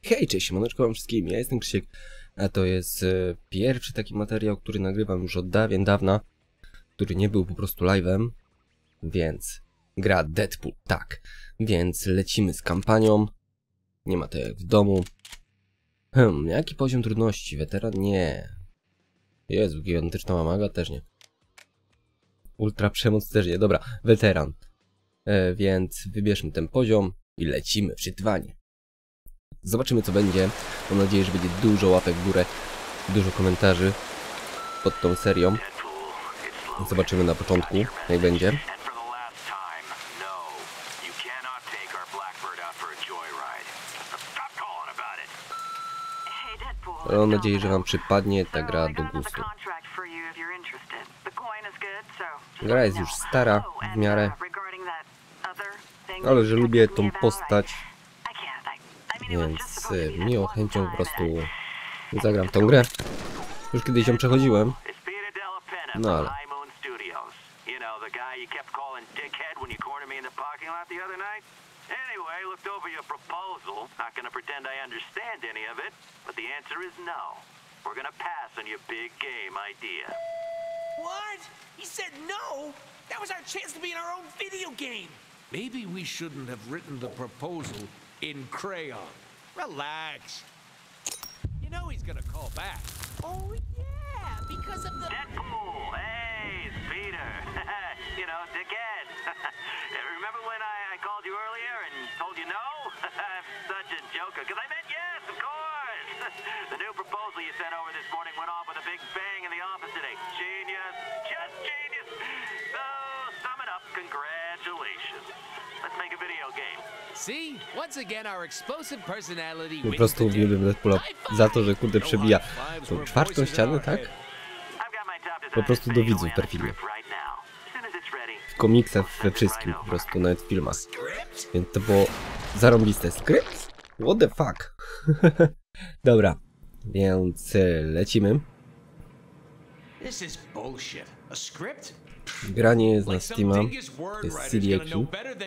Hej, cześć, siemaneczko wam wszystkim, ja jestem Krzysiek, a to jest pierwszy taki materiał, który nagrywam już od dawien dawna, który nie był po prostu live'em, więc gra Deadpool, tak, więc lecimy z kampanią, nie ma to jak w domu. Jaki poziom trudności? Weteran? Nie. Jezu, gigantyczna mamaga? Też nie. Ultra przemoc? Też nie, dobra, weteran. Więc wybierzmy ten poziom i lecimy w czytwanie. Zobaczymy co będzie. Mam nadzieję, że będzie dużo łapek w górę, dużo komentarzy pod tą serią. Zobaczymy na początku, jak będzie. Mam nadzieję, że wam przypadnie ta gra do gustu. Gra jest już stara w miarę, ale że lubię tą postać, więc miło chęcią po prostu zagram w tą grę. Już kiedyś ją przechodziłem, no ale... Anyway, looked over your proposal. Not gonna pretend I understand any of it, but the answer is no. We're gonna pass on your big game idea. What? He said no? That was our chance to be in our own video game. Maybe we shouldn't have written the proposal in crayon. Relax. You know he's gonna call back. Oh yeah, because of the... Deadpool! Hey, it's Peter. You know, dickhead. Remember when I called you earlier and told you no? I'm such a joker, because I meant yes, of course. The new proposal you sent over this morning went off with a big bang in the office today. Genius. Just genius. So, sum it up, congratulations. Let's make a video game. See? Once again our explosive personality Po prostu uwielbiam Deadpoola za to, że kurde przebija tą czwartą ścianę, tak? Po prostu do widzów perfidnie. W komiksach, we wszystkim, po prostu, nawet w filmach. Więc to było zarąbiste. Skrypt? What the fuck? Dobra, więc lecimy. This is bullshit. A script? Granie jest na Steama, jest CDAQ.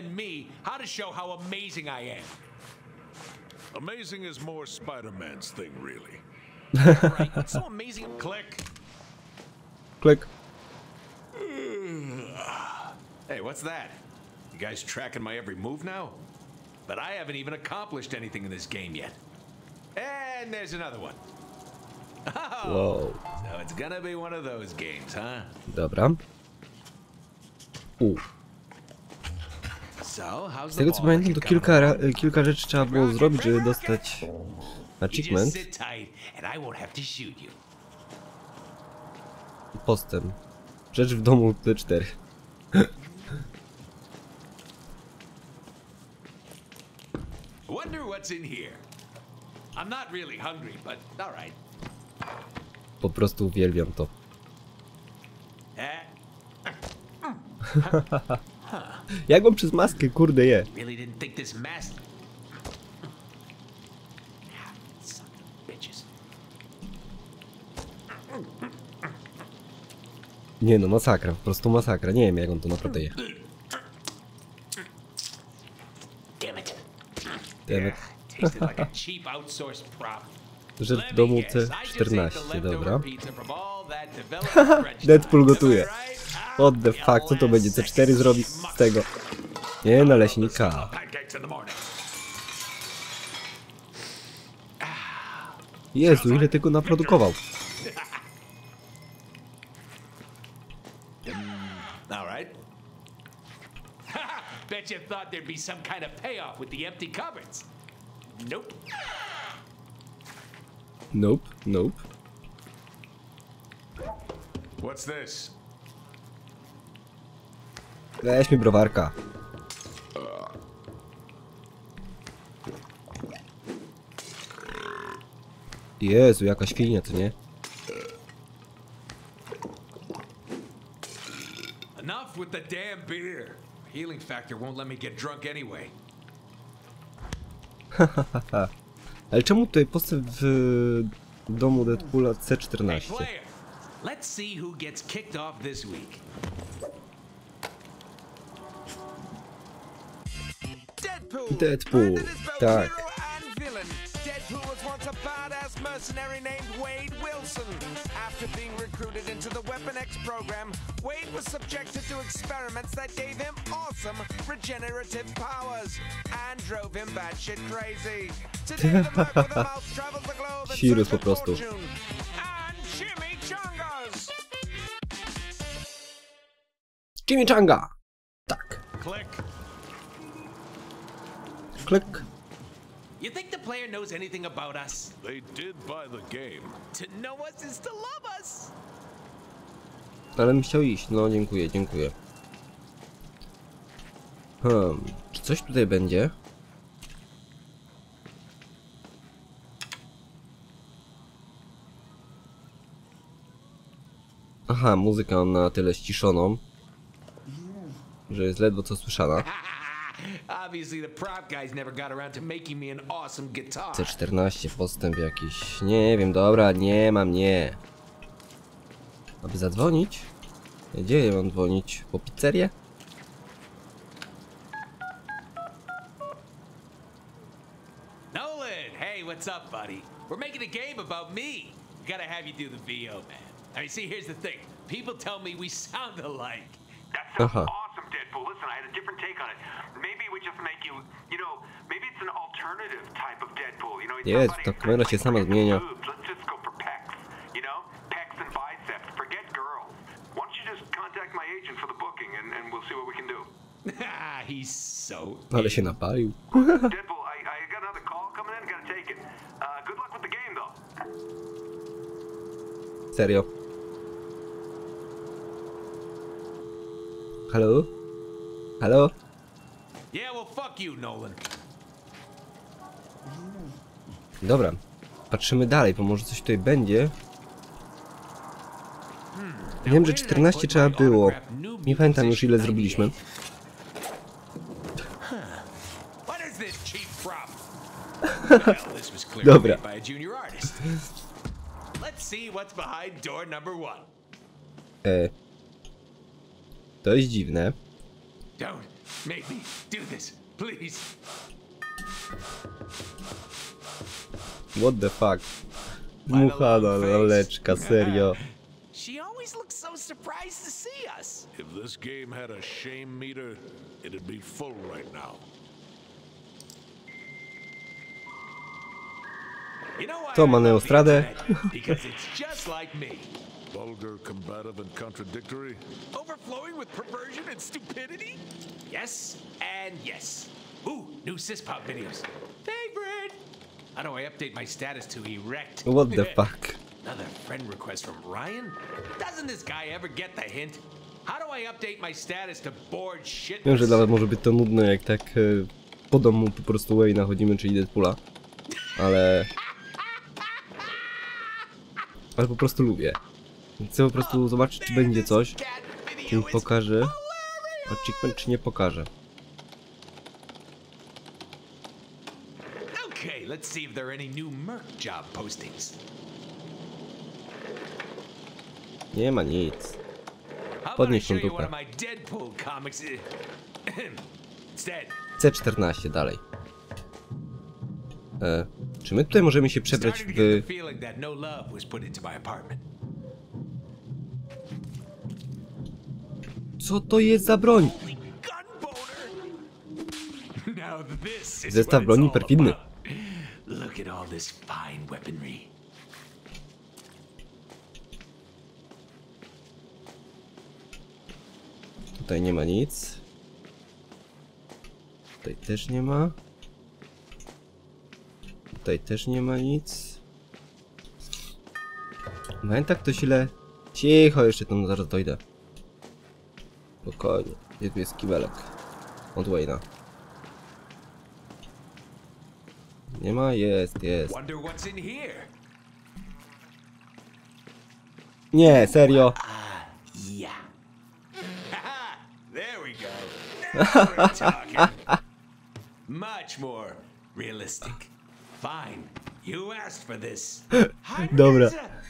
Amazing is more Spider-Man's thing, really. Right, what's so amazing? Click. Klik. Hey, what's that? You guys tracking my every move now? But I haven't even accomplished anything in this game yet. And there's another one. Oh, Wow. so it's gonna be one of those games, huh? Dobra. So, how's Z tego co pamiętam, to kilka rzeczy trzeba było zrobić, żeby dostać achievement. Postęp. Rzecz w domu T4. Wonder what's in here. I'm not really hungry, but all right. Po prostu uwielbiam to. Jak on przez maskę, kurde, je? Really didn't think this mask. Nie no, masakra, po prostu masakra. Nie wiem jak on to naprawdę je. Damn it. Damn it. Tasted like a cheap outsourced prop. Rzecz w domu C14, dobra. Deadpool Deadpool gotuje. What the fuck, co to będzie? C4 zrobi z tego? Nie, naleśnika. Jezu, ile tego naprodukował. Bet you thought there'd be some kind of payoff with the empty cupboards. Nope. Nope, nope. What's this? Weź mi browarka. Jezu, jaka świnia, co nie? Enough with the damn beer. Healing factor won't let me get drunk anyway. Ale czemu tutaj postęp w domu Deadpoola C14? Let's see who gets kicked off this week. Deadpool, tak. Deadpool was once a badass mercenary named Wade Wilson. After being recruited into the Weapon X program, Wade was subjected to experiments that gave him awesome regenerative powers and drove him batshit crazy. Today, the Merc with a mouth travels the globe in Sirius search po of prostu. fortune and chimichangas. Chimichanga! Tak. Click. Klik. You think the player knows anything about us? They did buy the game. To know us is to love us. Ale bym chciał iść. No, dziękuję, dziękuję. Czy coś tutaj będzie? Aha, muzyka mam na tyle ściszoną, że jest ledwo co słyszana. Obviously the prop guys never got around to making me an awesome guitar. C14, postęp jakiś. Nie wiem, dobra, nie mam, nie. Aby zadzwonić? Gdzie ja mam dzwonić? Po pizzerię? Nolan, hey, what's up, buddy? We're making a game about me. We gotta have you do the VO, man. I mean, see, here's the thing. People tell me we sound alike. That sounds Uh-huh. awesome, Deadpool. Listen, I had a different take on it. Maybe we just make you, maybe it's an alternative type of Deadpool. You know, he's Jest, somebody ta who's kamera się sama forget the zmienia. boobs. Let's just go for pecs. Pecs and biceps. Forget girls. Why don't you just contact my agent for the booking and we'll see what we can do. He's so. Ale się napalił. Deadpool, I got another call coming in. Gotta take it. Good luck with the game, though. Serio? Halo? Halo? Yeah, well, fuck you, Nolan. Dobra. Patrzymy dalej, bo może coś tutaj będzie. Wiem, że 14 trzeba było. Nie pamiętam już ile zrobiliśmy. What is this cheap prop? Well, this was clearly Dobra. made by a junior artist. Let's see what's behind door number 1. To jest dziwne. Don't make me do this, please. What the fuck? Dmuchana laleczka, serio. She always looks so surprised to see us. If this game had a shame meter, it'd be full right now. You know why Co, I ma love the Neostradę? internet? Because it's just like me. Vulgar, combative, and contradictory. Overflowing with perversion and stupidity? Yes, and yes. Ooh, new syspop videos. Favorite! How do I update my status to erect? What the fuck? Another friend request from Ryan? Doesn't this guy ever get the hint? How do I update my status to bored shit? Wiem, że nawet może być to nudne, jak tak po domu po prostu Wayne'a chodzimy, czyli Deadpoola. Ale po prostu lubię. Chcę po prostu zobaczyć, czy będzie coś, czy mi pokaże achievement, czy nie pokaże. Okay, let's see if there are any new Merc job postings. Nie ma nic. How about I Podnieś show tą you one dupę. of my Deadpool comics? Instead. C14 dalej. Czy my tutaj możemy się przebrać Starting to get w... the feeling that no love was put into my apartment. Co to jest za broń? Gun boner. Now this is Zestaw what it's broni all perfidny. about. Look at all this fine weaponry. Tutaj nie ma nic. Tutaj też nie ma. Tutaj też nie ma nic. Pamiętam ktoś ile... Cicho, jeszcze tam zaraz dojdę. Spokojnie. Gdzie tu jest kibelek? Od Wayne'a. Nie ma? Jest, jest. Wonder what's in here. Nie, serio. Yeah. There we go. Now we're talking. Much more realistic. Fine. You asked for this. Dobra.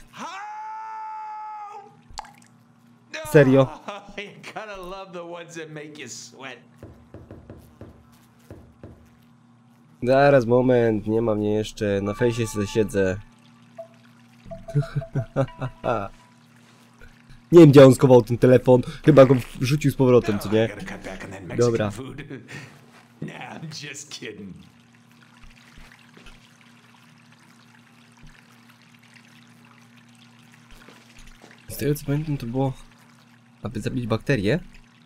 Serio? You gotta love the ones that make you sweat. Zaraz, moment, nie ma mnie jeszcze. Na fejsie sobie siedzę. Nie wiem, gdzie on schował ten telefon. Chyba go wrzucił z powrotem, co nie? Dobra. Nah, I'm just kidding. Z tego co pamiętam, to było, aby zabić bakterie.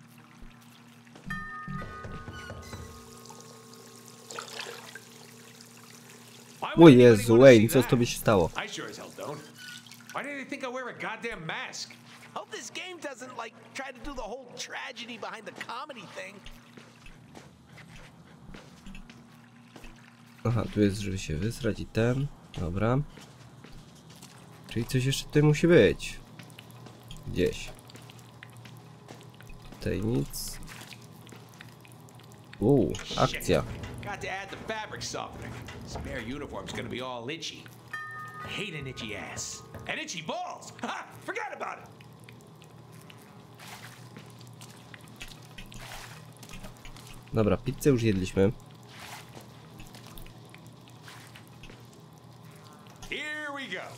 O Jezu, Wayne, co z tobie się stało? I sure as hell don't. Why do they think I wear a goddamn mask? Hope this game doesn't, like, try to do the whole tragedy behind the comedy thing. Aha, tu jest, żeby się wysrać i ten. Dobra. Czyli coś jeszcze tutaj musi być. Gdzieś. Tutaj nic. Akcja. Got to add the fabric softener. Spare uniform's gonna be all itchy. I hate an itchy ass. And itchy balls! Ha! Forgot about it! Dobra, pizzę już jedliśmy. Here we go.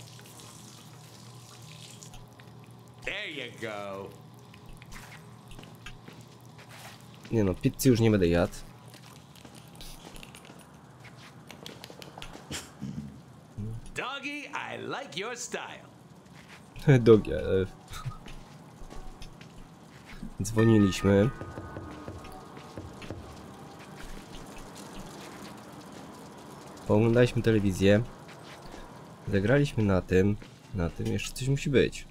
There you go. Nie no, pizzy już nie będę jadł. Doggy, I like your style. Dogie. Dzwoniliśmy. Pooglądaliśmy telewizję. Zagraliśmy na tym. Na tym jeszcze coś musi być.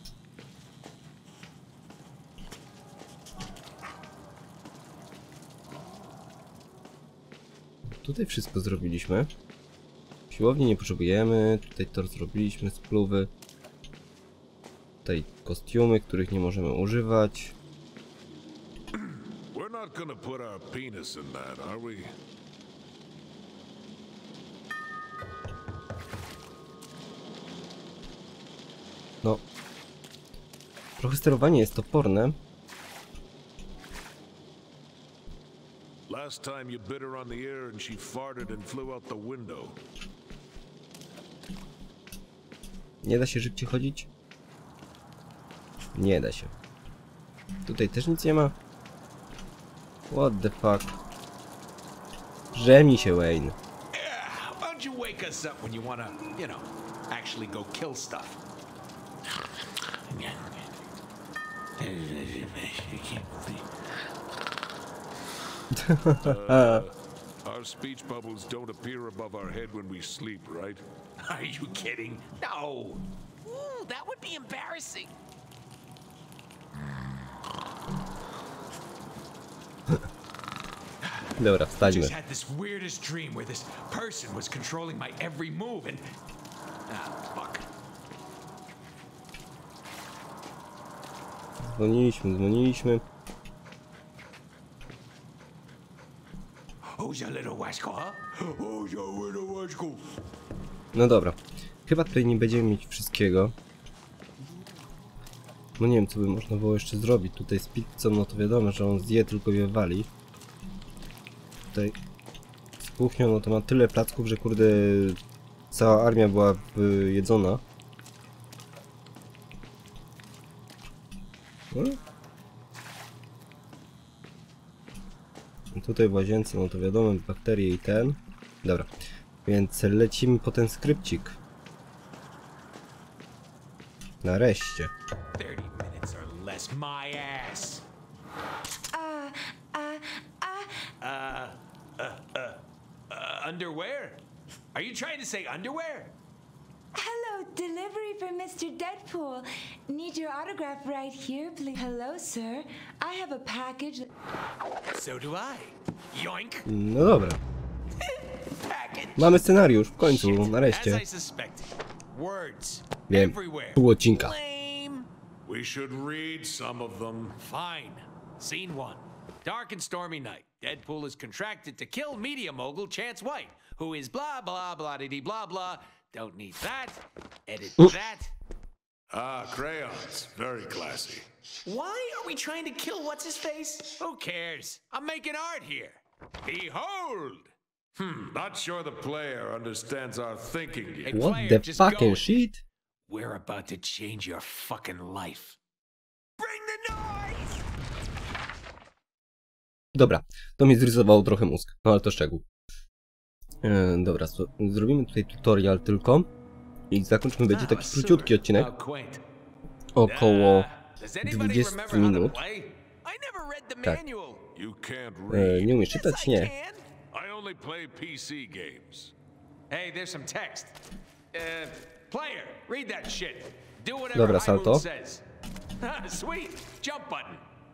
Tutaj wszystko zrobiliśmy. Siłowni nie potrzebujemy. Tutaj tor zrobiliśmy, spluwy. Tutaj kostiumy, których nie możemy używać. We're not gonna put our penis in that, are we? No. Trochę sterowanie jest toporne. Last time you bit her on the ear and she farted and flew out the window. Nie da się szybciej chodzić? Nie da się. Tutaj też nic nie ma. What the fuck? Żemnij się, Wayne. Yeah, why don't you wake us up when you wanna, you know, actually go kill stuff? Our speech bubbles don't appear above our head when we sleep, right? Are you kidding? No. Ooh, that would be embarrassing. Dobra, wstańmy. Just had this weirdest dream where this person was controlling my every move and fuck. Dzwoniliśmy. Who's your little washko, huh? Who's your little washko? No dobra. Chyba tutaj nie będziemy mieć wszystkiego. No nie wiem, co by można było jeszcze zrobić. Tutaj z pizzą, no to wiadomo, że on zje, tylko je wali. Tutaj z kuchnią, no to ma tyle placków, że kurde cała armia była jedzona. No. Tutaj w łazience, no to wiadomo, bakterie i ten. Dobra, więc lecimy po ten skrypcik. Nareszcie. 30 minutes or less, my ass. Underwear? Are you trying to say underwear? Hello, delivery for Mr. Deadpool. Need your autograph right here, please. Hello, sir. I have a package. So do I. Yoink. No dobra. Package. Mamy scenariusz, w końcu, Shit. As nareszcie. I suspected. Words. Wiem, Everywhere. pół odcinka. Lame. We should read some of them. Fine. Scene 1. Dark and stormy night. Deadpool is contracted to kill media mogul Chance White, who is blah blah blah diddy blah blah. Don't need that. Edit that. Ah, crayons. Very classy. Why are we trying to kill what's his face? Who cares? I'm making art here. Behold! Not sure the player understands our thinking yet. Hey, What player, the just go fucking with it. shit? We're about to change your fucking life. Bring the noise! Dobra, to mi zrysowało trochę mózg, no ale to szczegół. Dobra, zrobimy tutaj tutorial tylko i zakończymy, będzie taki króciutki odcinek, How quaint. około Does anybody 20 remember how to minut. play? I never read the Tak. manual. You can't read. Nie umiesz Yes, czytać? I Nie. can. I only play PC games. Hey, there's some text. Player, read that shit. Do whatever Dobra, High salto. Moon says. Sweet. Jump button.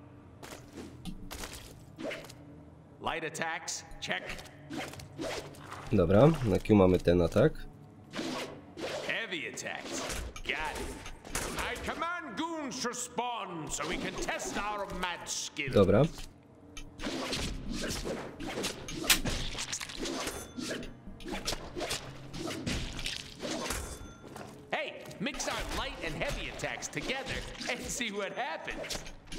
Light attacks. Check. Dobra, na Q mamy ten atak. Heavy attacks. Got it. I command goons to spawn so we can test our mad skill. Dobra. Hey, mix our light and heavy attacks together and see what happens.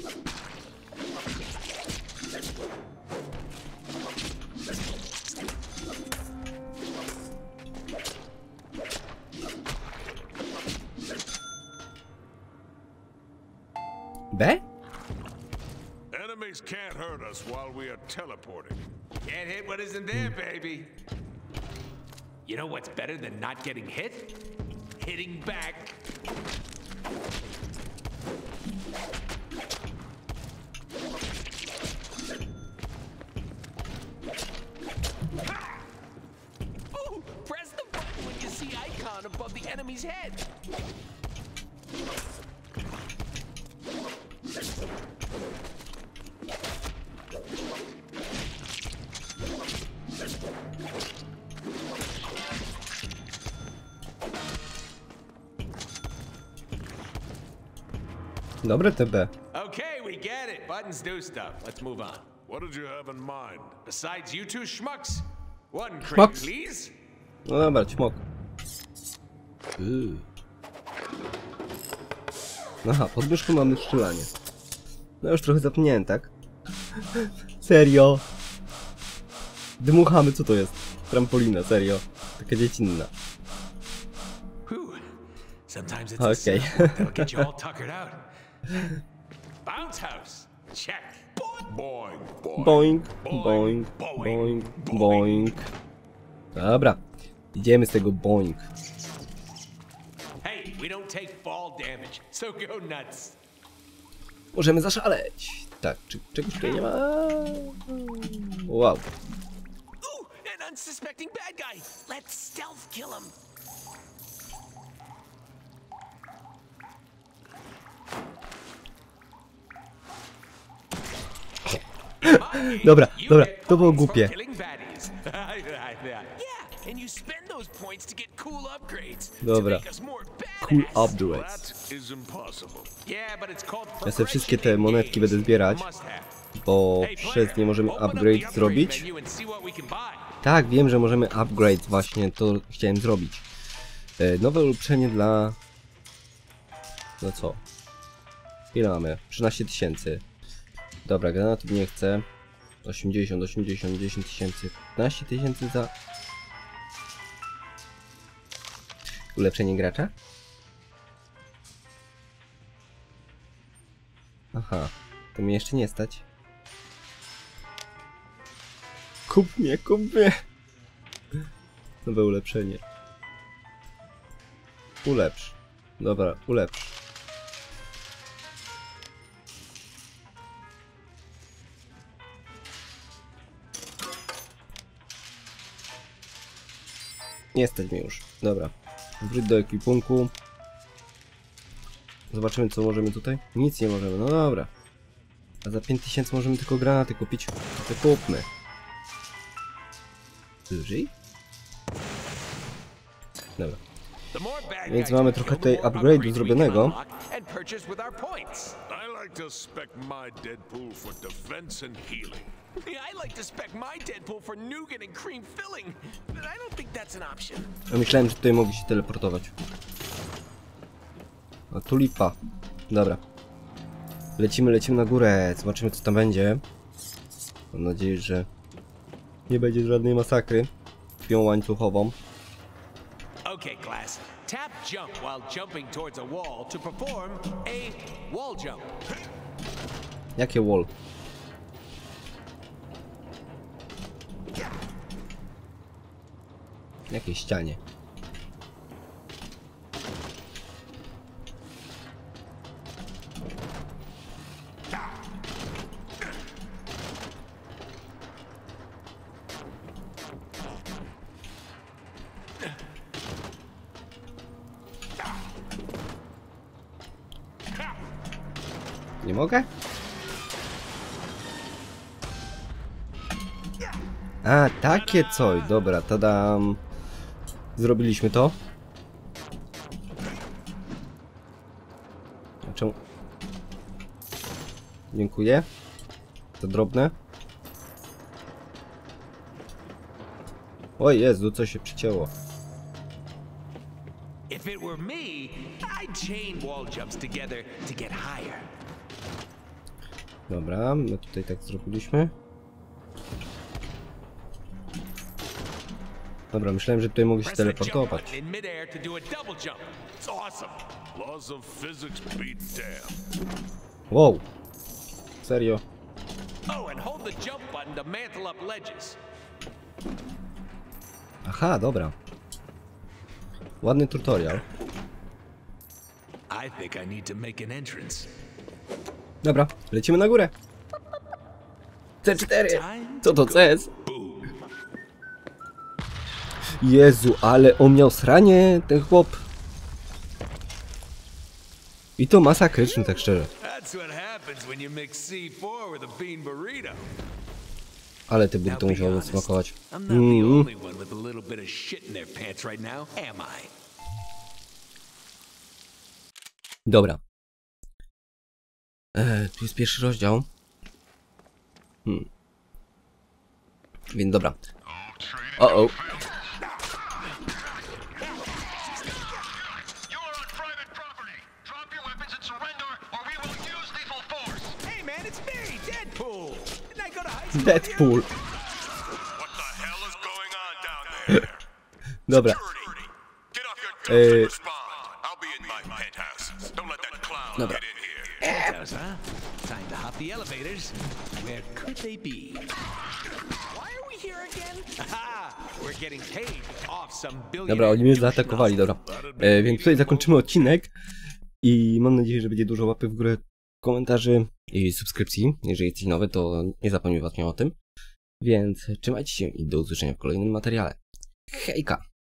B? Enemies can't hurt us while we are teleporting. Can't hit what isn't there, baby. You know what's better than not getting hit? Hitting back. Ooh, press the button when you see icon above the enemy's head. Dobre TB. Okay, we get it. Buttons do stuff. Let's move on. What did you have in mind? Besides you two schmucks, one crate, Schmucks? please. No dobra, ćmok. Aha, pod myszką mamy strzelanie. No już trochę zapomniałem, tak? Serio? Dmuchamy, co to jest? Trampolina, serio. Taka dziecinna. Whew. Sometimes it's Okay. a simple that'll get you all tuckered out. Bounce house. Check. Boing, boing. Boing, boing, boing, boing. Dobra, idziemy z tego boing. Hey, we don't take fall damage, so go nuts. Możemy zaszaleć. Tak, czy czegoś tutaj nie ma? Wow. Ooh, an unsuspecting bad guy. Let's stealth kill him. Dobra, You dobra, get to było points for głupie. killing baddies. Yeah, and you spend those points to get cool upgrades. Dobra. To make us more Cool badass. upgrades. That is impossible. Yeah, but it's called Ja sobie wszystkie te progression in monetki games. będę zbierać, Must have. bo Hey, przez player, nie możemy open up the upgrade zrobić. menu and see what we can buy. Tak, wiem, że możemy upgrade, właśnie to chciałem zrobić. Nowe ulepszenie dla... No co? Ile mamy? 13 000. Dobra, granatów nie chcę. 80, 80, 10 tysięcy. 15 000 za... Ulepszenie gracza? Aha, to mnie jeszcze nie stać. Kup mnie, kup mnie! Nowe ulepszenie. Ulepsz. Dobra, ulepsz. Nie stać mnie już. Dobra. Wróć do ekwipunku. Zobaczymy, co możemy tutaj. Nic nie możemy, no dobra. A za 5000 możemy tylko granaty kupić. To kupmy. Wyżej? Dobra. The more bad Więc guys mamy we trochę kill, the tej more upgrade'u upgrades we zrobionego. can unlock and purchase with our points. I like to spec my Deadpool for defense and healing. I like to spec my Deadpool for nougat and cream filling, but I don't think that's an option. A myślałem, że tutaj mogli się teleportować. A tu lipa. Dobra. Lecimy na górę. Zobaczymy, co tam będzie. Mam nadzieję, że nie będzie żadnej masakry. krwią łańcuchową. Okay, class. Tap jump while jumping towards a wall to perform a wall jump. Jakie wall? Jakiej ścianie? Nie mogę? A, takie coś. Dobra, tadam. Zrobiliśmy to. A czemu? Dziękuję. To drobne. O Jezu, co się przycięło. If it were me, I'd chain wall jumps together to get higher. Dobra, my tutaj tak zrobiliśmy. Dobra, myślałem, że tutaj mogę się Press the jump teleportować. button in midair to do a double jump. It's awesome. Laws of physics beat damn. Wow. Serio? Oh, and hold the jump button to mantle up ledges. Aha, dobra. Ładny tutorial. I think I need to make an entrance. Dobra, lecimy na górę. C4. Co to CS? Jezu, ale on miał sranie, ten chłop. I to masakryczny, tak szczerze. That's what happens when you mix C4 with a bean burrito. Ale te buty Now to be musiało honest, smakować. I'm not the only one with a little bit of shit in their pants right now, am I? Dobra. Tu jest pierwszy rozdział. Więc dobra. O. You are on private property. Drop your weapons and surrender, or we will use lethal force. Hey man, it's me, Deadpool. Didn't I go to high school? Deadpool. What the hell is going on down there? Dobra. Security, get off your guns and respond. I'll be in my penthouse. Don't let that clown Dobra. get in here. Penthouse, huh? Time to hop the elevators. Where could they be? Why are we here again? Aha! We're getting paid off some billion. Dobra, oni mnie zaatakowali, dobra. Więc tutaj zakończymy odcinek. I mam nadzieję, że będzie dużo łapy w górę, komentarzy i subskrypcji. Jeżeli jesteś nowy, to nie zapomnij właśnie o tym. Więc trzymajcie się i do usłyszenia w kolejnym materiale. Hejka!